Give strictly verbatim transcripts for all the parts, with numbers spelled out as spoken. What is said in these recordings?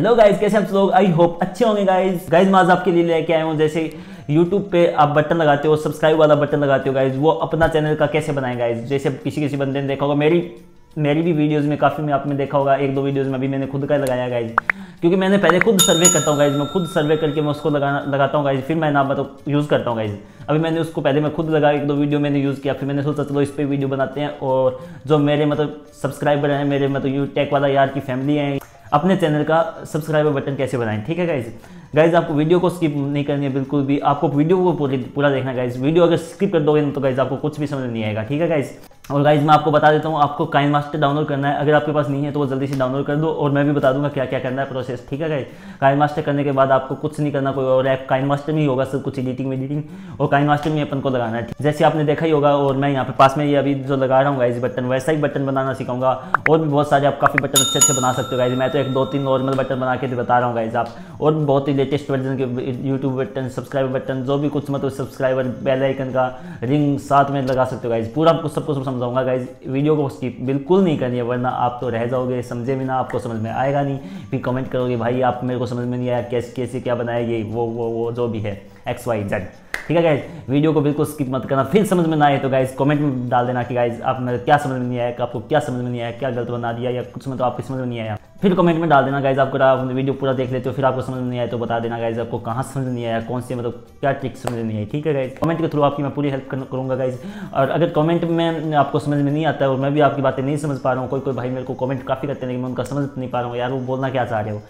Hello guys, कैसे आप लोग? आई होप अच्छे होंगे गाइज। गाइज मैं आज आपके लिए लेके आया हूँ, जैसे यूट्यूब पे आप बटन लगाते हो, सब्सक्राइब वाला बटन लगाते हो गाइज, वो अपना चैनल का कैसे बनाए गाइज। जैसे किसी किसी बंदे ने देखा होगा, मेरी मेरी भी वीडियोस में काफ़ी में आपने देखा होगा, एक दो वीडियोस में भी मैंने खुद का लगाया गाइज, क्योंकि मैंने पहले खुद सर्वे करता हूँ गाइज। मैं खुद सर्वे करके मैं उसको लगाना लगाता हूँ गाइज, फिर मैं ना मतलब यूज़ करता हूँ गाइज। अभी मैंने उसको पहले मैं खुद लगा, एक दो वीडियो मैंने यूज़ किया, फिर मैंने सोचा चलो इस पर वीडियो बनाते हैं। और जो मेरे मतलब सब्सक्राइबर हैं, मेरे मतलब यू टेक वाला यार की फैमिली है, अपने चैनल का सब्सक्राइबर बटन कैसे बनाएं। ठीक है गाइज। गाइज आपको वीडियो को स्किप नहीं करनी है बिल्कुल भी, आपको वीडियो को पूरी पूरा देखना गाइज। वीडियो अगर स्किप कर दोगे तो गाइज आपको कुछ भी समझ नहीं आएगा। ठीक है गाइज। और गाइज मैं आपको बता देता हूँ, आपको काइनमास्टर डाउनलोड करना है। अगर आपके पास नहीं है तो वो जल्दी से डाउनलोड कर दो, और मैं भी बता दूंगा क्या क्या करना है प्रोसेस। ठीक है गाइज। काइनमास्टर करने के बाद आपको कुछ नहीं करना, कोई और ऐप काइनमास्टर में ही होगा सब कुछ, एडिटिंग एडिटिंग और काइनमास्टर में अपन को लगाना है। जैसे आपने देखा ही होगा, और मैं यहाँ पे पास में ये अभी जो लगा रहा हूँ गाइज बटन, वैसा ही बटन बनाना सिखाऊंगा। और भी बहुत सारे आप काफ़ी बटन अच्छे अच्छे बना सकते हो गाइज। मैं तो एक दो तीन नॉर्मल बटन बना के बता रहा हूँ गाइज आप, और बहुत ही लेटेस्ट वर्जन के यूट्यूब बटन, सब्सक्राइबर बटन, जो भी कुछ मतलब सब्सक्राइबर बेल आइकन का रिंग साथ में लगा सकते हो गाइज। पूरा कुछ सब कुछ समझाऊंगा गाइज। वीडियो को स्किप बिल्कुल नहीं करनी है, वरना आप तो रह जाओगे, समझे भी ना, आपको समझ में आएगा नहीं। फिर कमेंट करोगे भाई आप मेरे को समझ में नहीं आया, कैसे कैसे क्या बनाया, ये वो वो वो जो भी है एक्स वाई जेड। ठीक है गाइज। वीडियो को बिल्कुल स्किप मत करना। फिर समझ में ना आए तो गाइज कमेंट में डाल देना कि गाइज आप मेरे क्या समझ में नहीं आया, आपको क्या समझ में नहीं आया, क्या गलत बना दिया या कुछ मतलब आपकी समझ में नहीं आया। फिर कमेंट में डाल देना गाइज। आपको आप वीडियो पूरा देख लेते हो, फिर आपको समझ में नहीं आया तो बता देना गाइज आपको कहाँ समझ नहीं आया, कौन सी मतलब क्या ट्रिक समझ में नहीं आई। ठीक है गाइज। कमेंट के थ्रू आपकी मैं पूरी हेल्प करूँगा गाइज। और अगर कमेंट में आपको समझ में नहीं आता है और मैं भी आपकी बातें नहीं समझ पा रहा हूँ, कोई कोई भाई मेरे को कमेंट काफ़ी करते हैं लेकिन मैं उनका समझ नहीं पा रहा हूँ, यार वो बोलना क्या चाह रहे हो,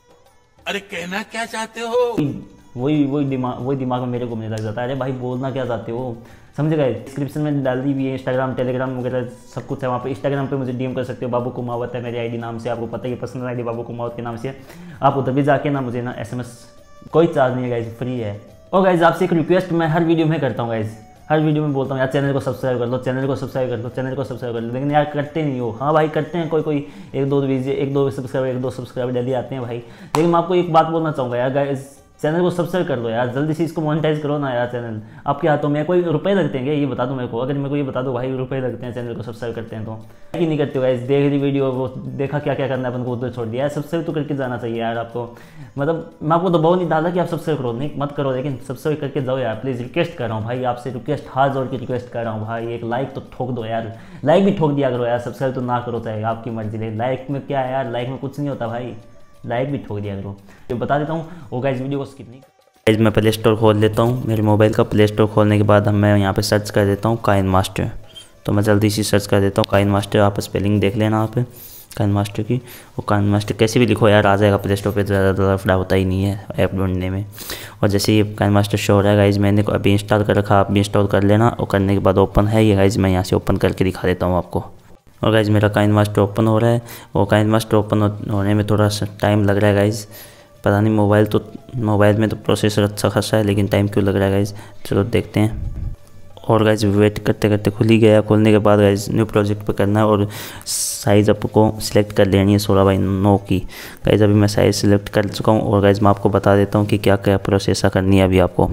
अरे कहना क्या चाहते हो, वही वही दिमाग वही दिमाग में मेरे को मिलने लग जाता है। अरे भाई बोलना क्या चाहते हो, समझ गए। डिस्क्रिप्शन में डाल दी हुई है, इंस्टाग्राम टेलीग्राम वगैरह सब कुछ है वहाँ पे। इंस्टाग्राम पे मुझे डीएम कर सकते हो, बाबू कुमावत है मेरी आईडी नाम से, आपको पता ही है, पर्सनल आईडी बाबू कुमावत के नाम से। आप उधर भी जाके ना मुझे ना एसएमएस, कोई चार्ज नहीं है गाइज, फ्री है। और गाइज आपसे एक रिक्वेस्ट मैं हर वीडियो में करता हूँ गाइज, हर वीडियो में बोलता हूँ यार चैनल को सब्सक्राइब कर लो, चैनल को सब्सक्राइब कर लो, चैनल को सब्सक्राइब कर लो, लेकिन यार करते नहीं हो। हाँ भाई करते हैं कोई कोई, एक दो वीडियो एक दो सब्सक्राइबर एक दो सब्सक्राइबर डेली आते हैं भाई, लेकिन मैं आपको एक बात बोलना चाहूँगा यार गाइज, चैनल को सब्सक्राइब कर लो यार, जल्दी से इसको मोनेटाइज करो ना यार। चैनल आपके हाथों में, कोई रुपए लगते हैं क्या ये बता दो मेरे को। अगर मेरे को ये बता दो भाई रुपए लगते हैं चैनल को सब्सक्राइब करते हैं तो कि नहीं करते हो गाइस। देख ली वीडियो, वो देखा क्या क्या करना है अपन को, उधर छोड़ दिया यार। सब्सक्राइब तो करके जाना चाहिए यार आपको। मतलब मैं आपको दबाव नहीं डाला कि आप सब्सक्राइब करो, नहीं मत करो, लेकिन सब्सक्राइब करके जाओ यार प्लीज़। रिक्वेस्ट कर रहा हूँ भाई आपसे, रिक्वेस्ट हाथ जोड़ के रिक्वेस्ट कर रहा हूँ भाई, एक लाइक तो ठोक दो यार, लाइक भी ठोक दिया करो यार, सब्सक्राइब तो ना करो चाहे आपकी मर्जी है। लाइक में क्या है यार, लाइक में कुछ नहीं होता भाई, लाइक भी ठोक दिया करो। तो बता देता हूँ वो गाइस, वीडियो को स्किप नहीं। गाइस मैं प्ले स्टोर खोल लेता हूँ, मेरे मोबाइल का प्ले स्टोर खोलने के बाद हम मैं यहाँ पे सर्च कर देता हूँ काइनमास्टर। तो मैं जल्दी से सर्च कर देता हूँ काइनमास्टर, आप स्पेलिंग देख लेना आप काइनमास्टर की। वो काइनमास्टर कैसे भी लिखो यार आ जाएगा प्ले स्टोर पे, ज़्यादा लफड़ा होता ही नहीं है ऐप ढूंढने में। और जैसे ये काइनमास्टर शो हो रहा है गाइज, मैंने अभी इंस्टॉल कर रखा, आप भी इंस्टॉल कर लेना। और करने के बाद ओपन है ये गाइज, मैं यहाँ से ओपन करके दिखा देता हूँ आपको। और गाइज मेरा काइनमास्टर ओपन हो रहा है, और काइनमास्टर ओपन होने में थोड़ा सा टाइम लग रहा है गाइज, पता नहीं मोबाइल तो मोबाइल में तो प्रोसेसर अच्छा खासा है, लेकिन टाइम क्यों लग रहा है गाइज, चलो देखते हैं। और गाइज वेट करते करते खुल ही गया। खुलने के बाद गाइज न्यू प्रोजेक्ट पे करना है, और साइज़ आपको सिलेक्ट कर लेनी है सोलह बाई नौ की। गाइज अभी मैं साइज़ सिलेक्ट कर चुका हूँ, और गाइज मैं आपको बता देता हूँ कि क्या क्या प्रोसेसर करनी है अभी आपको।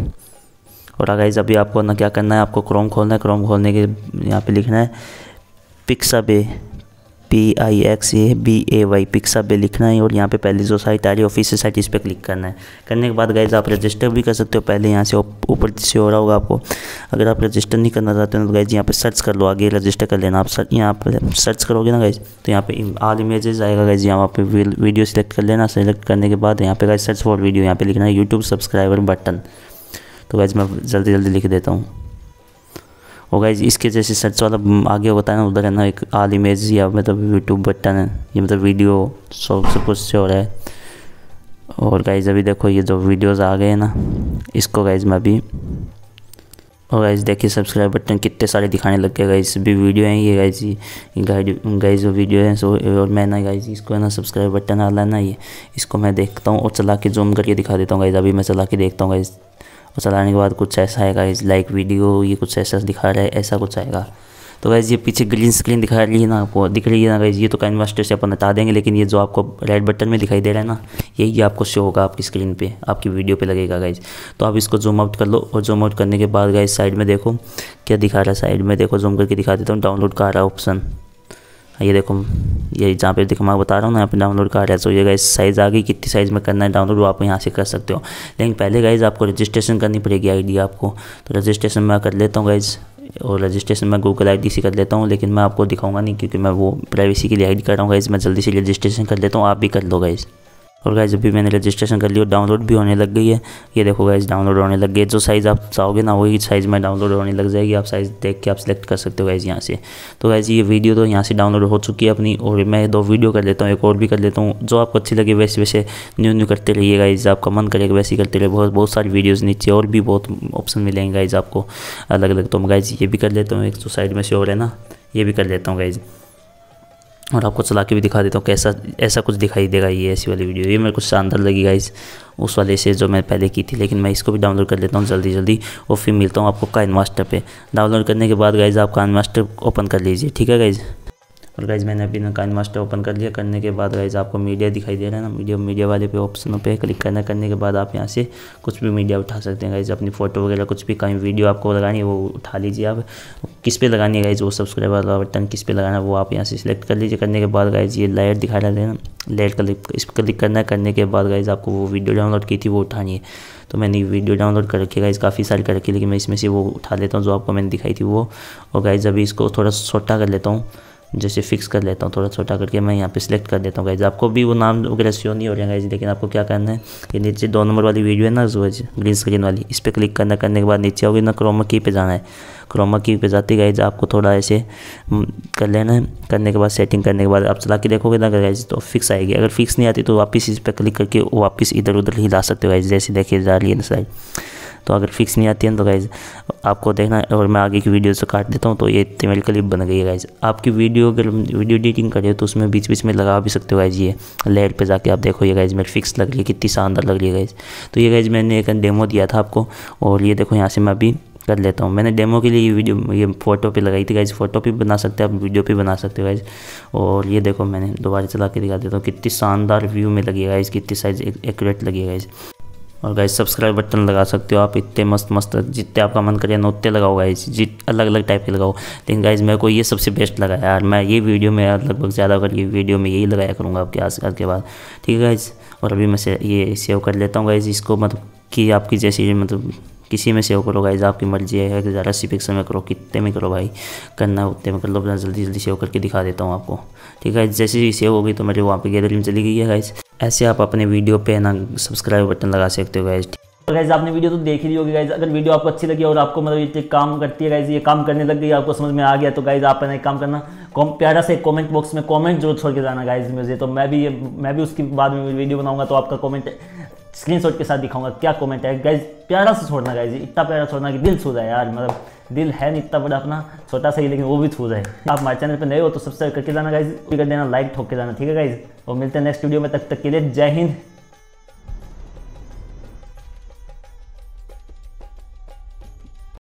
और गाइज अभी आपको ना क्या करना है, आपको क्रोम खोलना है। क्रोम खोलने के यहाँ पर लिखना है Pixabay, P I X A B A Y, Pixabay लिखना है। और यहाँ पे पहले जो साइट आ रही है ऑफिशियल साइट, इस पर क्लिक करना है। करने के बाद गाइज आप रजिस्टर भी कर सकते हो, पहले यहाँ से ऊपर से हो रहा होगा आपको। अगर आप रजिस्टर नहीं करना चाहते हो तो गाइज यहाँ पे सर्च कर लो, आगे रजिस्टर कर लेना। आप सर्च यहाँ पर सर्च करोगे ना गाइज, तो यहाँ पे ऑल इमेजेस आएगा गाइज, यहाँ पे वीडियो सिलेक्ट कर लेना। सिलेक्ट करने के बाद यहाँ पे गाइज सर्च फॉर वीडियो, यहाँ पे लिखना है यूट्यूब सब्सक्राइबर बटन। तो गाइज मैं जल्दी जल्दी लिख देता हूँ। और गाइज इसके जैसे सर्च वाला आगे होता है ना, उधर है ना एक ऑल इमेज या मतलब यूट्यूब बटन है, ये मतलब वीडियो सब सब कुछ से हो रहा है। और गाइज अभी देखो ये जो वीडियोस आ गए हैं ना, इसको गाइज मैं अभी, और गाइज देखिए सब्सक्राइब बटन कितने सारे दिखाने लग गए गाइज। भी वीडियो हैं ये गाइज, ये गाइड गाइज जो वीडियो है सो। और मैं ना गाइज इसको है ना सब्सक्राइब बटन वाला है ना, ये इसको मैं देखता हूँ और चला के जूम करके दिखा देता हूँ गाइज। अभी मैं चला के देखता हूँ गाइज, और चलाने के बाद कुछ ऐसा आएगा इस लाइक वीडियो, ये कुछ ऐसा दिखा रहा है, ऐसा कुछ आएगा। तो गाइज ये पीछे ग्रीन स्क्रीन दिखा रही है ना आपको, दिख रही है ना गाइज, ये तो काइनमास्टर से अपन हटा देंगे, लेकिन ये जो आपको रेड बटन में दिखाई दे रहा है ना, यही आपको शो होगा आपकी स्क्रीन पे, आपकी वीडियो पे लगेगा गाइज। तो आप इसको जूम आउट कर लो, और जूम आउट करने के बाद गाइज साइड में देखो क्या दिखा रहा है, साइड में देखो जूम करके दिखा देता हूँ, डाउनलोड का आ रहा है ऑप्शन। ये देखो, ये जहाँ पे देखो मैं बता रहा हूँ ना, यहाँ पे डाउनलोड का आ रहा है। सो ये गाइस साइज़ आ गई, कितनी साइज़ में करना है डाउनलोड वो आप यहाँ से कर सकते हो। लेकिन पहले गाइस आपको रजिस्ट्रेशन करनी पड़ेगी आईडी आपको। तो रजिस्ट्रेशन मैं कर लेता हूँ गाइस, और रजिस्ट्रेशन मैं गूगल आईडी से कर लेता हूँ, लेकिन मैं आपको दिखाऊंगा नहीं क्योंकि मैं वो प्राइवेसी के लिए आईडी कर रहा हूँ गाइस। मैं जल्दी से रजिस्ट्रेशन कर लेता हूँ, आप भी कर लो गाइस। और गाइस अभी मैंने रजिस्ट्रेशन कर लिया, डाउनलोड भी होने लग गई है। ये देखो गाइस डाउनलोड होने लग गई है। जो साइज़ आप चाहोगे ना वही साइज़ में डाउनलोड होने लग जाएगी। आप साइज़ देख के आप सिलेक्ट कर सकते हो गाइस यहाँ से। तो गाइस ये वीडियो तो यहाँ से डाउनलोड हो चुकी है अपनी, और मैं दो वीडियो कर लेता हूँ, एक और भी कर लेता हूँ। जो आपको अच्छी लगे वैसे वैसे न्यू न्यू करते रहिए गाइस, आपका मन करेगा वैसे ही करते रहिए। बहुत बहुत सारी वीडियोज़ नीचे और भी बहुत ऑप्शन मिलेंगे गाइस आपको अलग अलग। तो गाइस ये भी कर लेता हूँ, एक जो साइड में से और है ना ये भी कर लेता हूँ गाइस, और आपको चला के भी दिखा देता हूँ कैसा ऐसा कुछ दिखाई देगा ये ऐसी वाली वीडियो। ये मेरे को शानदार लगी गाइस उस वाले से जो मैं पहले की थी। लेकिन मैं इसको भी डाउनलोड कर लेता हूँ जल्दी जल्दी, और फिर मिलता हूँ आपको काइनमास्टर पे। डाउनलोड करने के बाद गाइस आप काइनमास्टर ओपन कर लीजिए, ठीक है गाइस। और गाइस मैंने अभी ना काइनमास्टर ओपन कर लिया। करने के बाद गाइस आपको मीडिया दिखाई दे रहा है ना, मीडिया मीडिया वाले पे ऑप्शनों पे क्लिक करना। करने के बाद आप यहाँ से कुछ भी मीडिया उठा सकते हैं गाइस, अपनी फ़ोटो वगैरह कुछ भी कहीं वीडियो आपको लगानी है वो उठा लीजिए आप। किस पे लगानी है गाइस वो सब्सक्राइब वाला बटन किस पे लगाना है वो आप यहाँ से सिलेक्ट कर लीजिए। करने के बाद गाइस ये लेयर दिखा रहा है ना, लेयर क्लिक इस पर क्लिक करना है। करने के बाद गाइस आपको वो वीडियो डाउनलोड की थी वो उठानी है। तो मैंने वीडियो डाउनलोड कर रखी है गाइस, काफ़ी सारी कर रखी है, लेकिन मैं इसमें से वो उठा लेता हूँ जो आपको मैंने दिखाई थी वो। और गाइस अभी इसको थोड़ा छोटा कर लेता हूँ, जैसे फिक्स कर लेता हूँ थोड़ा छोटा करके मैं यहाँ पे सिलेक्ट कर देता हूँ गाइस। आपको भी वो नाम वगैरह शो नहीं हो रहा है गाइस, लेकिन आपको क्या करना है, ये नीचे दो नंबर वाली वीडियो है ना जो ग्रीन स्क्रीन वाली, इस पर क्लिक करना। करने के बाद नीचे आओगे ना क्रोमा की पे जाना है। क्रोमा की पे जाते गाइस आपको थोड़ा ऐसे कर लेना है। करने के बाद सेटिंग करने के बाद आप चला के देखोगे ना गाइस तो फिक्स आएगी। अगर फिक्स नहीं आती तो वापस इस पर क्लिक करके वापस इधर उधर हिला सकते हो गाइस, जैसे देखिए जा रही है ना साइड। तो अगर फिक्स नहीं आती है तो गाइज आपको देखना है। और मैं आगे की वीडियो से काट देता हूँ। तो ये मेरी क्लिप बन गई है गाइज। आपकी वीडियो अगर वीडियो एडिटिंग करे तो उसमें बीच बीच में लगा भी सकते हो गाइज। ये लेयर पे जाके आप देखो ये गाइज मेरी फिक्स लग रही है, कितनी शानदार लग रही है गाइज। तो ये गाइज मैंने एक डेमो दिया था आपको, और ये देखो यहाँ से मैं अभी कर लेता हूँ। मैंने डेमो के लिए ये वीडियो ये फ़ोटो पे लगाई थी गाइज, फ़ोटो पे बना सकते हैं आप, वीडियो पे बना सकते हो गाइज। और ये देखो मैंने दोबारा चला के दिखा देता हूँ, कितनी शानदार व्यू में लगी है गाइज, कितनी साइज एक्यूरेट लगी है गाइज। और गाइस सब्सक्राइब बटन लगा सकते हो आप, इतने मस्त मस्त जितने आपका मन करे ना उतने लगाओ गाइस, जित अलग अलग टाइप के लगाओ। लेकिन गाइस मेरे को ये सबसे बेस्ट लगा यार, मैं ये वीडियो में यार लगभग ज़्यादा कर ये वीडियो में यही लगाया करूँगा आपके आज आज के बाद, ठीक है गाइस। और अभी मैं से ये सेव कर लेता हूँ गाइस इसको, मतलब कि आपकी जैसी मतलब किसी में सेव करो गाइस, आपकी मर्जी है। ज़्यादा अस्सी पिक्सल में करो, कितने में करो भाई, करना है उतने में कर लो। मैं जल्दी जल्दी सेव करके दिखा देता हूँ आपको, ठीक है। जैसे ही सेव हो गई तो मेरे वहाँ पे गैलरी में चली गई है गाइस। ऐसे आप अपने वीडियो पे ना सब्सक्राइब बटन लगा सकते हो गाइस। तो गाइज आपने वीडियो तो देख ही ली होगी गाइज। अगर वीडियो आपको अच्छी लगी और आपको मतलब ये काम करती है गाइज, ये काम करने लग गई, आपको समझ में आ गया, तो गाइज आप एक काम करना, कॉम प्यारा से कमेंट बॉक्स में कमेंट जरूर छोड़ के जाना गाइज मुझे। तो मैं भी ये मैं भी उसके बाद में वीडियो बनाऊंगा तो आपका कमेंट स्क्रीनशॉट के साथ दिखाऊंगा क्या कमेंट है गाइज। प्यारा से छोड़ना गाइज, इतना प्यारा छोड़ना कि दिल छू जाए यार, मतलब दिल है नहीं इतना बड़ा अपना, छोटा सा ही, लेकिन वो भी छू जाए। आप हमारे चैनल पर नए हो तो सब्सक्राइब करके जाना गाइज, कर देना, लाइक ठोक के जाना, ठीक है गाइज। और मिलते हैं नेक्स्ट वीडियो में, तब तक के लिए जय हिंद।